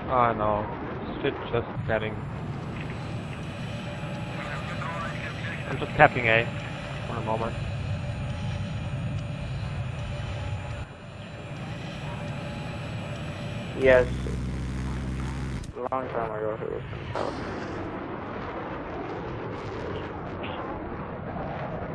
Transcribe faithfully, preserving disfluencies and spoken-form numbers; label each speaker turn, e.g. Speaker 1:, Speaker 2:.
Speaker 1: Oh no. Shit, just getting. I'm just tapping A for a moment.
Speaker 2: Yes. A long time ago he was in South.